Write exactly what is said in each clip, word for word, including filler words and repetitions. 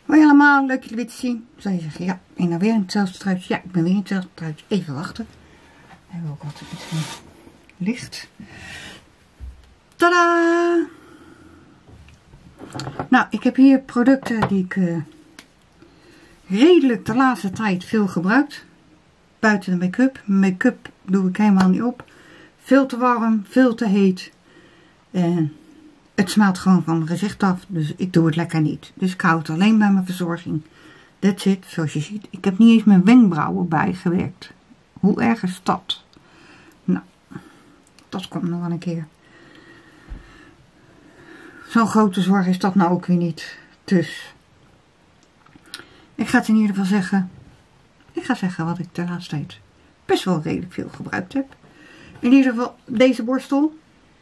Hoi allemaal, leuk jullie weer te zien. Zou je zeggen, ja, ben je nou weer in hetzelfde truitje? Ja, ik ben weer in hetzelfde truitje. Even wachten. We hebben ook altijd iets meer licht. Tadaa! Nou, ik heb hier producten die ik uh, redelijk de laatste tijd veel gebruikt. Buiten de make-up. Make-up doe ik helemaal niet op. Veel te warm, veel te heet. En het smelt gewoon van mijn gezicht af. Dus ik doe het lekker niet. Dus ik hou het alleen bij mijn verzorging. That's it, zoals je ziet. Ik heb niet eens mijn wenkbrauwen bijgewerkt. Hoe erg is dat? Nou, dat komt nog wel een keer. Zo'n grote zorg is dat nou ook weer niet. Dus ik ga het in ieder geval zeggen. Ik ga zeggen wat ik de laatste tijd best wel redelijk veel gebruikt heb. In ieder geval deze borstel.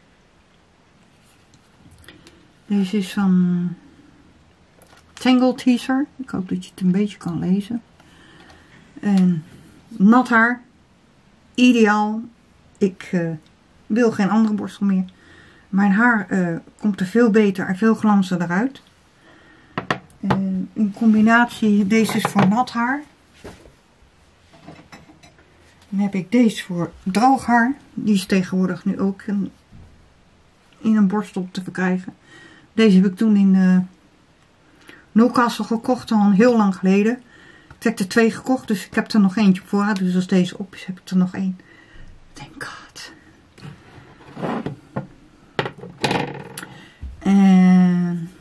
Deze is van Tangle Teaser. Ik hoop dat je het een beetje kan lezen. En nat haar. Ideaal. Ik uh, wil geen andere borstel meer. Mijn haar uh, komt er veel beter en veel glanzender uit. En in combinatie, deze is voor nat haar. Dan heb ik deze voor droog haar. Die is tegenwoordig nu ook in, in een borstel te verkrijgen. Deze heb ik toen in uh, Newcastle gekocht, al heel lang geleden. Ik heb er twee gekocht, dus ik heb er nog eentje op voorraad. Dus als deze op is, heb ik er nog één. Thank God. En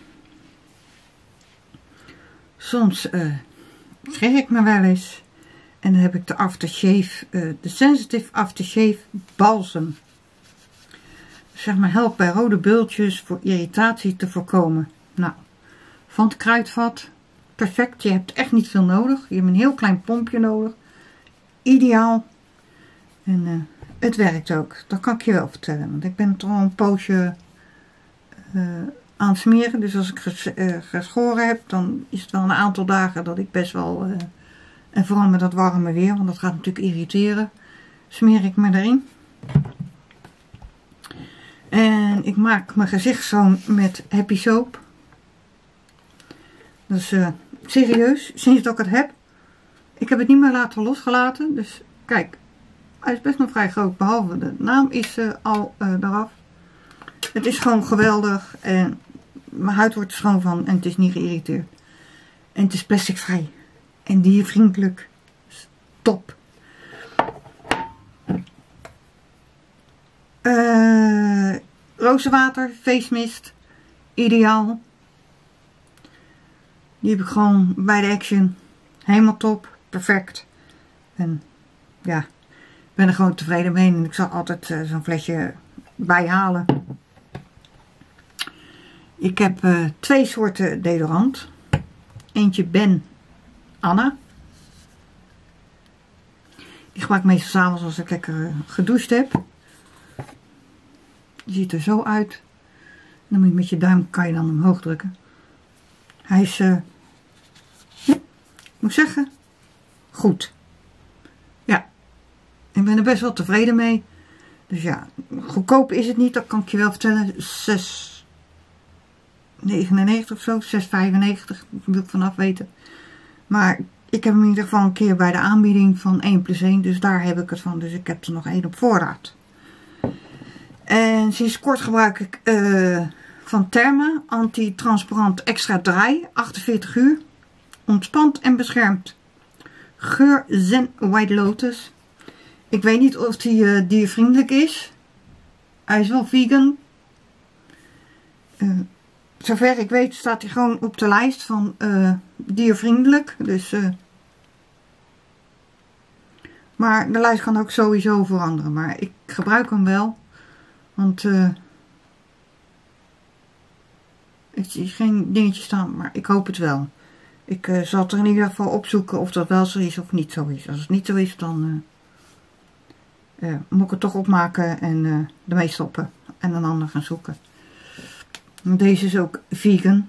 soms uh, kreeg ik me wel eens. En dan heb ik de aftershave, uh, de Sensitive Aftershave Balsam. Zeg maar, helpt bij rode bultjes voor irritatie te voorkomen. Nou, van het kruidvat, perfect. Je hebt echt niet veel nodig. Je hebt een heel klein pompje nodig. Ideaal. En uh, het werkt ook. Dat kan ik je wel vertellen. Want ik ben er al een poosje uh, aan het smeren. Dus als ik ges, uh, geschoren heb, dan is het wel een aantal dagen dat ik best wel... Uh, en vooral met dat warme weer, want dat gaat natuurlijk irriteren. Smeer ik me erin. En ik maak mijn gezicht schoon met Happy Soap. Dus uh, serieus, sinds dat ik het heb. Ik heb het niet meer laten losgelaten. Dus kijk, hij is best nog vrij groot. Behalve de naam is uh, al uh, eraf. Het is gewoon geweldig. En mijn huid wordt er schoon van. En het is niet geïrriteerd. En het is plasticvrij. En diervriendelijk. Top. Uh, rozenwater, face mist. Ideaal. Die heb ik gewoon bij de Action. Helemaal top. Perfect. En ja, ik ben er gewoon tevreden mee. En ik zal altijd uh, zo'n flesje bij halen. Ik heb uh, twee soorten deodorant. Eentje Ben Anna. Die gebruik ik meestal 's avonds als ik lekker uh, gedoucht heb. Die ziet er zo uit. Dan moet je met je duim, kan je dan omhoog drukken. Hij is, uh, ja, moet ik zeggen, goed. Ja, ik ben er best wel tevreden mee. Dus ja, goedkoop is het niet, dat kan ik je wel vertellen. zes negenennegentig of zo, zes vijfennegentig, daar wil ik vanaf weten. Maar ik heb hem in ieder geval een keer bij de aanbieding van één plus één, dus daar heb ik het van. Dus ik heb er nog één op voorraad. En sinds kort gebruik ik uh, van Therme anti-transparant extra dry, achtenveertig uur. Ontspant en beschermt. Geur Zen White Lotus. Ik weet niet of die uh, diervriendelijk is. Hij is wel vegan. Uh, zover ik weet staat hij gewoon op de lijst van uh, diervriendelijk. Dus, uh, maar de lijst kan ook sowieso veranderen. Maar ik gebruik hem wel. Want uh, ik zie geen dingetje staan, maar ik hoop het wel. Ik uh, zal het er in ieder geval opzoeken of dat wel zo is of niet zo is. Als het niet zo is, dan uh, uh, moet ik het toch opmaken en uh, ermee stoppen. En een ander gaan zoeken. Deze is ook vegan.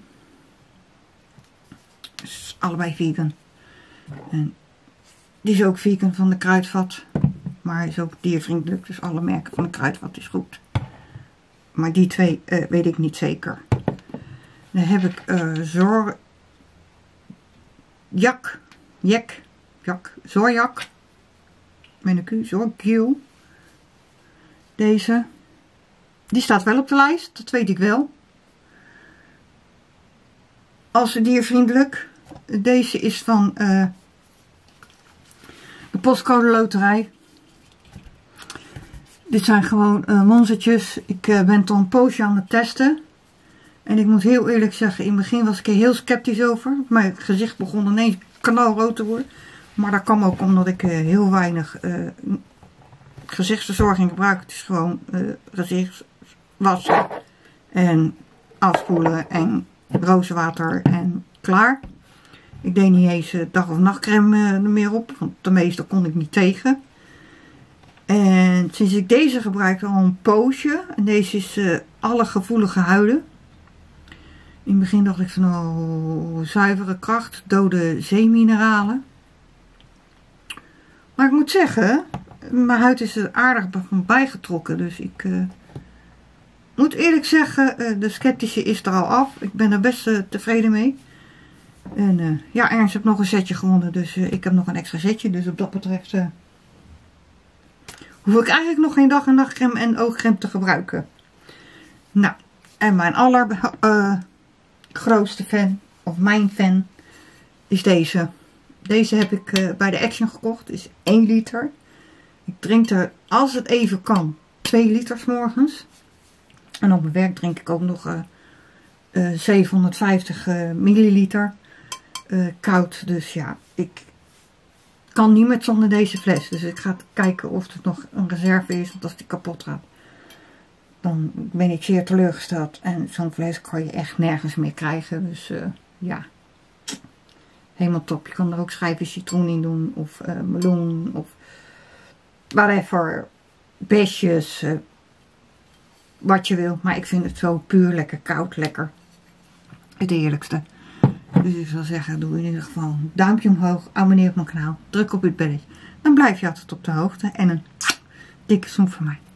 Dus allebei vegan. En die is ook vegan van de Kruidvat. Maar hij is ook diervriendelijk. Dus alle merken van de Kruidvat is goed. Maar die twee uh, weet ik niet zeker. Dan heb ik uh, Zor Jak, Jak, Jak, Zorjak. Met een Q, Zorgio. Deze. Die staat wel op de lijst, dat weet ik wel. Als diervriendelijk. Deze is van uh, de Postcode Loterij. Dit zijn gewoon uh, monstertjes. Ik uh, ben toch een poosje aan het testen. En ik moet heel eerlijk zeggen, in het begin was ik er heel sceptisch over. Mijn gezicht begon ineens knalrood te worden. Maar dat kwam ook omdat ik uh, heel weinig uh, gezichtsverzorging gebruik. Het is gewoon uh, gezicht wassen en afspoelen en rozenwater en klaar. Ik deed niet eens uh, dag- of nachtcreme uh, meer op, want de meeste kon ik niet tegen. En sinds ik deze gebruik al een poosje, en deze is uh, alle gevoelige huiden. In het begin dacht ik van oh, zuivere kracht, dode zeemineralen. Maar ik moet zeggen, mijn huid is er aardig van bijgetrokken. Dus ik uh, moet eerlijk zeggen, uh, de sceptische is er al af. Ik ben er best uh, tevreden mee. En uh, ja, Ernst heeft nog een setje gewonnen, dus uh, ik heb nog een extra setje. Dus op dat betreft uh, hoef ik eigenlijk nog geen dag- en nachtcreme en oogcreme te gebruiken. Nou, en mijn allergrootste uh, fan, of mijn fan, is deze. Deze heb ik uh, bij de Action gekocht. Is één liter. Ik drink er, als het even kan, twee liter 's morgens. En op mijn werk drink ik ook nog uh, uh, zevenhonderdvijftig uh, milliliter uh, koud. Dus ja, ik kan niet met zonder deze fles. Dus ik ga kijken of er nog een reserve is. Want als die kapot gaat, dan ben ik zeer teleurgesteld. En zo'n fles kan je echt nergens meer krijgen. Dus uh, ja, helemaal top. Je kan er ook schijven citroen in doen. Of uh, meloen. Of whatever. Besjes. Uh, wat je wil. Maar ik vind het zo puur lekker koud. Lekker. Het eerlijkste. Dus ik zou zeggen, doe in ieder geval een duimpje omhoog. Abonneer op mijn kanaal. Druk op het belletje. Dan blijf je altijd op de hoogte. En een dikke zoen van mij.